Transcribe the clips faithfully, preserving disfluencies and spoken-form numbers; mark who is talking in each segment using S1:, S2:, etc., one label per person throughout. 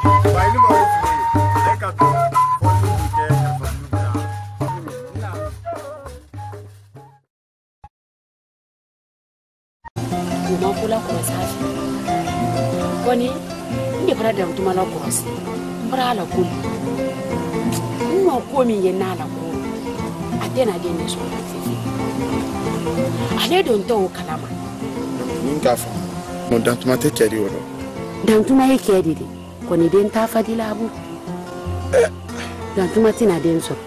S1: Koni, ni brada mtuma la kosi. Brala kul. Mwa ko mi yena la ko. Atena de ne so fifi. Ale don to kalama.
S2: Ninga fa. Mo dan tuma te keri woro.
S1: Dan tuma e keri de. Koni den ta fadila abu. Eh. Dan tuma tina den so.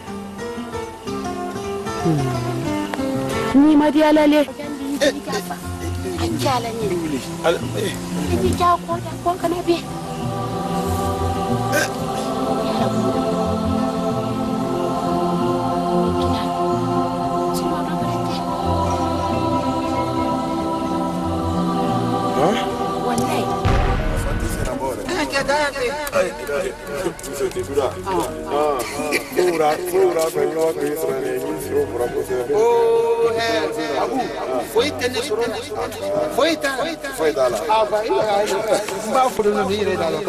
S1: Hmm. Ni ma di alale. Eh. Anjala ni. Al eh. Ni ja ko ja ko kana bi. Eh.
S3: Oh, é, Abu, foi ter nesse rolo, foi tá,
S2: foi dar lá.
S3: Ah, vai, vai, vai, foi no meio aí da loca.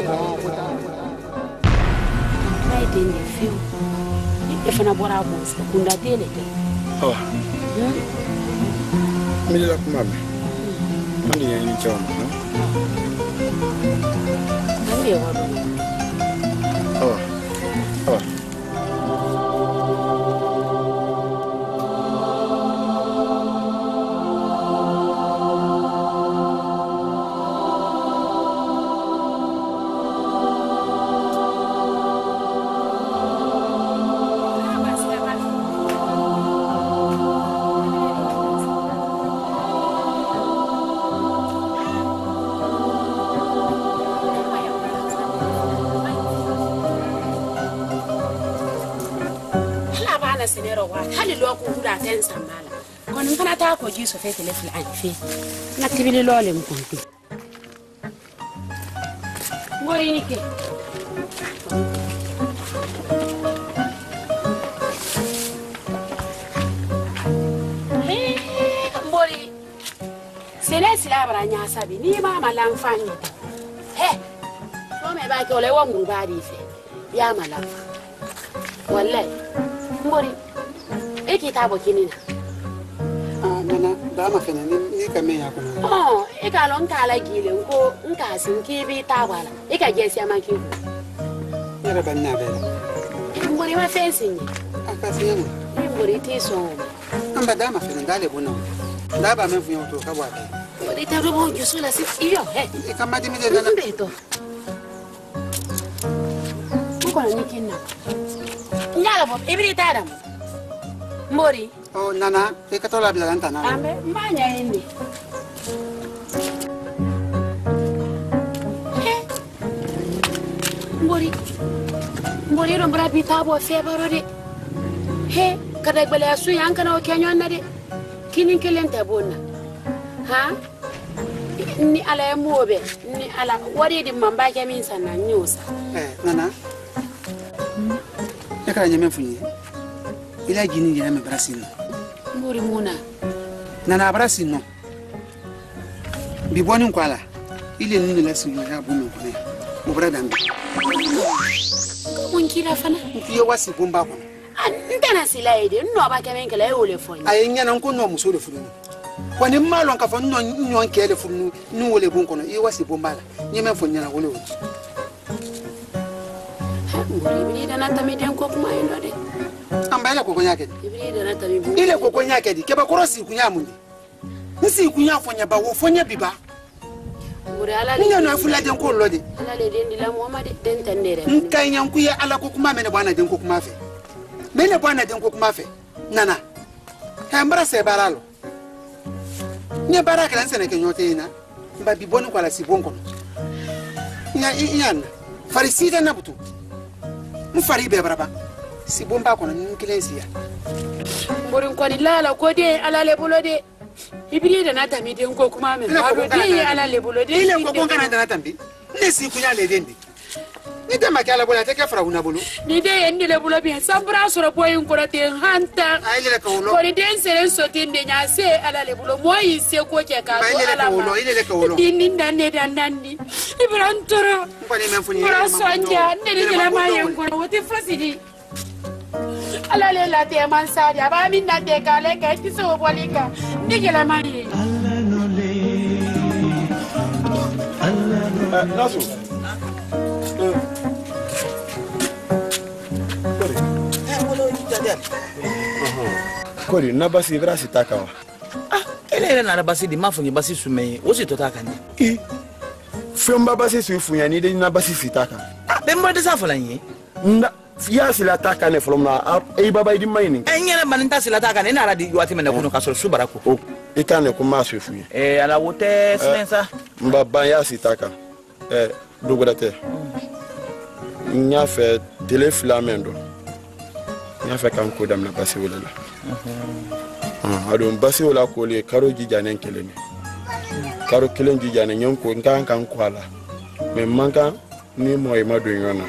S1: Vai ter ne fio. E fana bora bolsa, kunda dele.
S2: Oh. Me dá com mami. Mami é nem chama, não?
S1: Mami é o
S2: Oh. Oh. hali lo ko huda ten samala kon kana ta ko ji so fe telefon an fe na tibili lole mu kontu ngori ni ke ngori sele sila baranya sabi ni ma malan fanyi he so me ba ke ole wa mu ba di fe ya malan wallahi ngori eki tabo kinina
S3: ah nana dama fene ni ni kame ya kuna
S1: oh eka lon kala gile ko nka sinki bi tabala eka jesi amaki
S3: yara banna bela
S1: ngori ma fensi ni
S3: akasinya
S1: ni ngori tiso
S3: amba dama fene dale bona daba me fuyo to kabwa
S1: ngori tarubo jusula si iyo he
S3: kama dimi de dana
S1: beto ko ni kinna nyala bo ibri tadam Mori.
S3: Oh, nana, e ka tola bila lanta nana.
S1: Ambe, manya ini. Mori. Mori ro mbra bitabo febaro de. He, kada gbele asu yanka na okenyo na de. Kinin kelenta bona. Ha? Ni ala mobe, ni ala wari di mamba ke min sana nyusa.
S3: Eh, nana. E ka nyame funyi. Ila gini yana me brasino.
S1: Muri muna.
S3: Nana brasino. Bi boni nkwala. Ile nini la sinu ya bu me kone. Mo brada mbi.
S1: Mun kira fana.
S3: Nkiye wasi bomba kono.
S1: Ntana sila ide nno ba kemen kala e ole foni.
S3: Ay nyana nko no muso le funu. Kwani malo nka fo nno nyo nkele funu nu wole bon kono. I wasi bomba la. Nyeme fo nyana wole wole.
S1: Muri bini dana tamiden ko kuma endo de.
S3: Ambaela koko nyake.
S1: Ibrida na tamibu.
S3: Ile koko nyake di keba korosi kunya mundi. Nsi kunya fonya ba wo fonya biba.
S1: Mura ala
S3: le. Nyano afula den ko lodi.
S1: Ala le den dila Muhammad den tandere.
S3: Nkai nyanku ya ala ko kuma mene bwana den ko kuma fe. Mene bwana den ko kuma fe. Nana. Kambara se baralo. Nya baraka lan sene ke nyote ina. Mba biboni kwa la sibonko. Nya iyan. Farisida na butu. Mfari be baraba. Si bomba kono nkilensia
S1: borin ko ni lala ko de ala le bulode ibri da na tami de ko kuma men ba do de ala le bulode
S3: ile ko kon kana da na tambi ne si kunya le dende ni de makala bola te ka fara una bolo
S2: ni de yende le bolo bien sambra soro boy ngora te hanta
S3: ay le ka wolo
S2: ko ni den sere soti de nya se ala le bolo moy se ko ke ka
S3: ay le ka wolo ile le ka wolo
S2: dindi ndane dandandi ibrantoro
S3: ko ni men funi
S2: ngora sonja ne de la maye ngora wote fasidi ala le la te man sari aba min na de ka le ka ti so bolika ni ke la maye
S4: Nasu. Kori na basi vira sitaka wa.
S5: Ah, ele ele na basi di mafunyi basi sume. Wosi totaka ni.
S4: I. Fiomba basi sufunya ni de na basi sitaka.
S5: Ah, bembo de safala nyi.
S4: Nda ya sila taka ne from na e baba idi mining.
S5: Enyere maninta sila taka ne na radi wati mena kuno kasoro subarako.
S4: O ikane kuma sufunya.
S5: Eh ala wote silensa.
S4: Mbaba ya sitaka. Eh dogorate. Nya fe tele flamendo. Nya fe kan ko dam na basi wala la. Ah adon basi wala ko le karo jijane keleni. Karo kelen jijane nyon ko nkan kan ko ala. Me manka ni moy madu yona.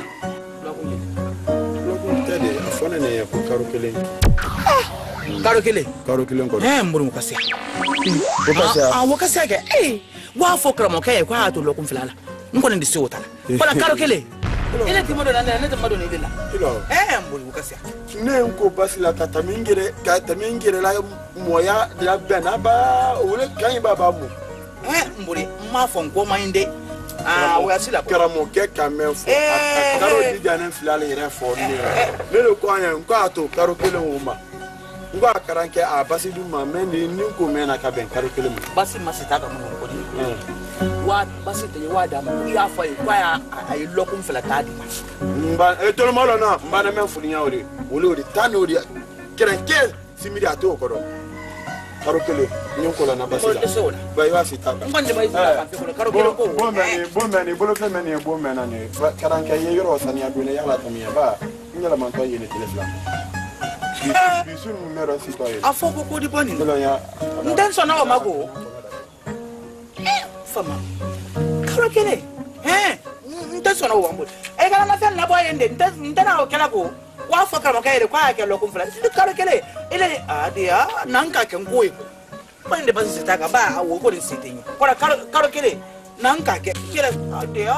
S4: Loko tede afona ne ko karo kelen.
S5: Karo kele.
S4: Karo kelen ko.
S5: Eh mburu mukase.
S4: Mukase.
S5: Ah wakase ke. Eh wa fokra mo kay ko ha to lokum filala. Nko ndi si wotala. Kola karo kele. Ile timodo na ne timodo ni dela.
S4: Ilo.
S5: Eh mburu mukase.
S4: Ne nko basi la kata mingire kata mingire la moya la bena ba ole kan ba ba mu.
S5: Eh mburi ma fon ko mainde. Ah we asila ko.
S4: Kara mo ke kamefo. Karo jijane filala ire fo ni. Le lo ko anya nko ato karo kele wo ma. Ngo akaranke a basi du ma men ni nko mena ka ben karo kele mu.
S5: Basi masitaka mo ko ni. Wa basi te wa da mu ya fa kwa ya ay lokum fela tadi.
S4: Mba e tolo malo na mba na men fulinya ori. Wole ori tano ori. Kerenke simiri ato ko do. Karo kele nyonko la na basi la. Ba yo asitaka.
S5: Ngonde ba isila ka ko karo kele ko.
S4: Bo meni bo meni bo ke meni bo mena ni. Karanke ye yoro sani adune ya la tamia ba. Nyala man to yene telefon. Bisu numero sitoye.
S5: Afoko ko di boni.
S4: Kelo ya.
S5: Ndenso na o mago. Fama. Karo kele. Eh. Ndenso na o wambo. E kana na fen na boy ende. Ndena o kela ko. Wa foka mo kayre kwa ke lo kumfula. Karo kele. Ile adia nanka ke ngoi. Ba inde basi sitaka ba awo ko din sitinyi. Kora karo karo kele. Nanka ke kele adia.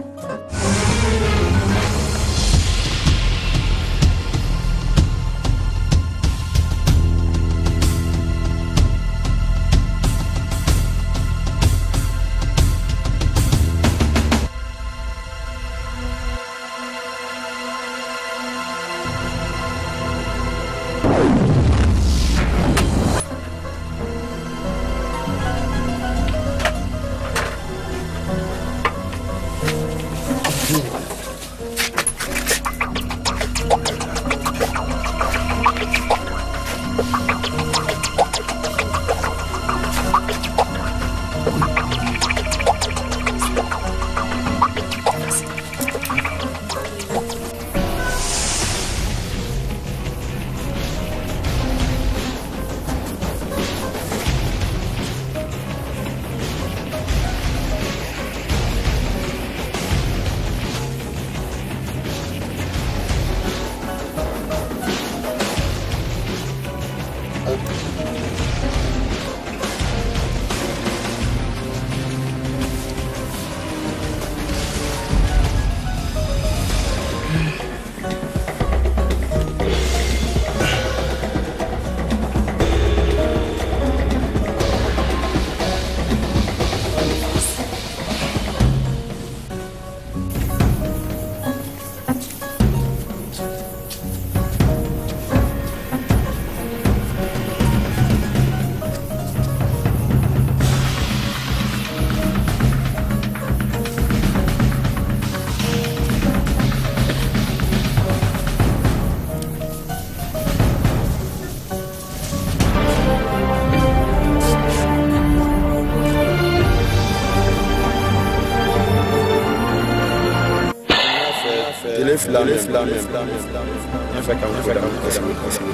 S4: Flamme, flamme, flamme, flamme. Fait quand fait quand possible, possible.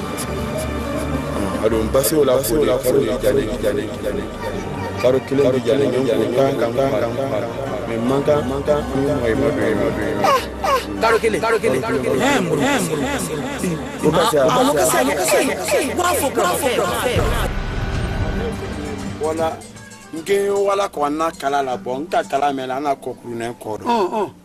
S4: Alors passer au la au la caro di jane di jane di jane. Caro kile di jane nyon ko kan kan kan kan. Me manka manka mo mo mo mo.
S5: kalo kelen kalo kelen eh mburu eh mburu
S4: o ka se
S5: ah o ka se o ka se wa fo ka fe
S4: wala nge wala ko na kala la bon nka kala me la na kokuru na ko do
S3: oh oh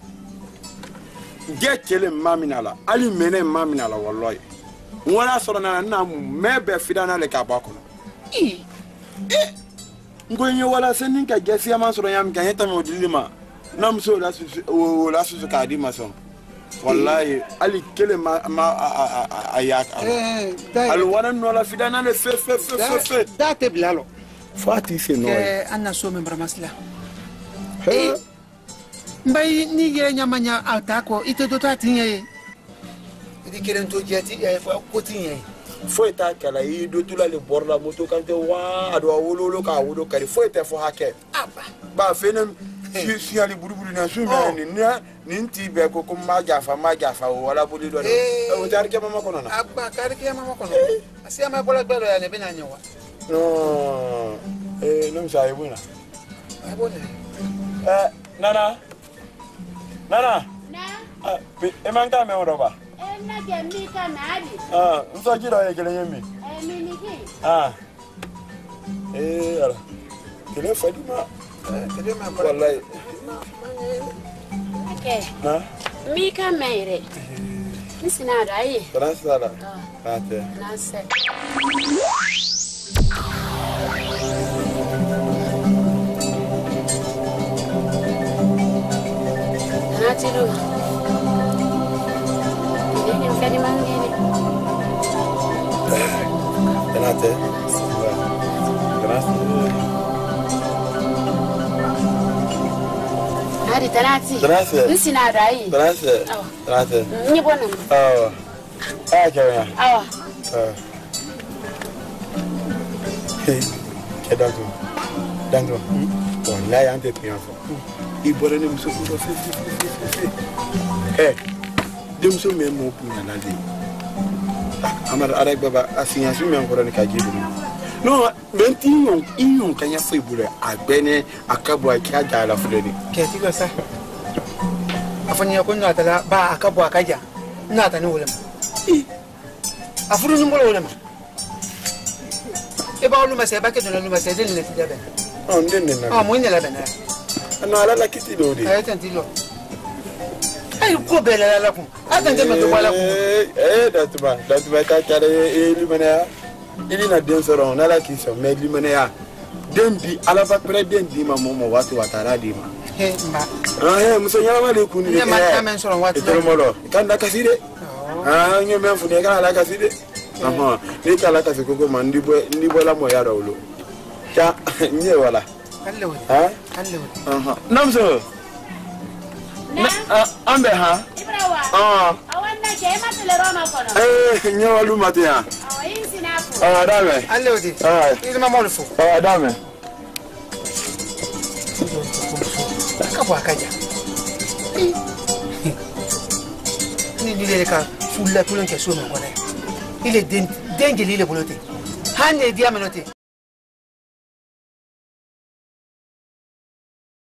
S4: nge kele mamina la ali mene mamina la wallahi wala soro na na mebe fidana le ka ba ko
S3: i
S4: ngoye wala senin ka gesi ama soro yam kan yeta mo dilima nam so la su la su ka di mason wallahi ali kele ma ma ayak
S3: eh
S4: al wana no la fidana le fe fe fe fe
S3: da te blalo
S4: fati se no
S3: eh anna so membra masla eh mbai ni ye nyamanya atako ite do ta tinye idi kelen to jeti e ko tinye
S4: foi ta kala yi do tula le borla moto kante wa ado wololo ka wodo kari foi te fo hake
S3: aba
S4: ba fenem si si ali buruburu na su me ni na ni nti be ko ko ma jafa ma jafa wala bodi do e o tar ke mama kono na
S3: aba kari ke mama kono asia ma bola gbelo ya ne be na nyewa
S4: no eh no sa e buena
S3: ai bone
S4: eh nana nana
S2: na
S4: ah e man ka me oro ba
S2: eh na ke mi ka na ali
S4: ah nso jira e kele yemi
S2: eh mi ni ki
S4: ah eh ala kele fadima
S3: kele ma bola
S4: wallahi
S2: okay
S4: na
S2: mi ka mere ni sina da yi
S4: transala ate
S2: na se Natiru. Ini yang kali mangi ni.
S4: Tenate. Gracias.
S2: Hari tenati.
S4: Gracias.
S2: Ni sina rai.
S4: Gracias. Gracias.
S2: Ni bona.
S4: Oh. Ah, kaya.
S2: Awa.
S4: Ah. Hey. Kedango. Dango. Wallahi ante pianfo. Ibora ni muso ko fe fe fe. Eh. Dem so me mo pu na de. Amar arek baba asinya su me ngoro ni ka jibu. No, menti yon yon kanya fo ibure agbene akabo akia jala fuleni.
S3: ke ti go sa afani ya kunna tala ba akabo akaja na ta ni wala afuru ni mbolo wala e ba lu ma se ba ke don lu ma se de ni ti jabe
S4: Oh, ndende na.
S3: ah mo ni la bena
S4: No, ala la kiti do di.
S3: ay tantilo ay ko bela la ko atante me to wala ko
S4: Eh, eh, dat ba, dat ba ta kare e limana. Ili na den soro na la kiso me limana ya. Den bi ala ba pre den di ma momo watu watara di ma.
S3: he mba
S4: Ah, eh, muso nyama le kuni.
S3: ne ma ta men soro watu
S4: Itoro molo. Kan da kaside. Ah, nyo me fu ne kan ala kaside. Aha, ni kala kasiko ko man ndi bo ndi bo la mo ya rawlo. Cha, nye wala.
S3: kalle wala
S4: Ha?
S3: kalle wala
S4: Aha. Namso.
S2: Na.
S4: Ambe ha?
S2: Ibrawa.
S4: Ah.
S2: Awanna ke matele roma kono.
S4: Eh, nyawa lu matia.
S2: Awa yin sinapo.
S4: Ah, dame.
S3: alle wadi
S4: Ah.
S3: ile ma mo fu
S4: Ah, dame.
S3: akabo akaja ni ni le ka fulla tulon ke so me kona ile den dengeli le bolote hande dia menote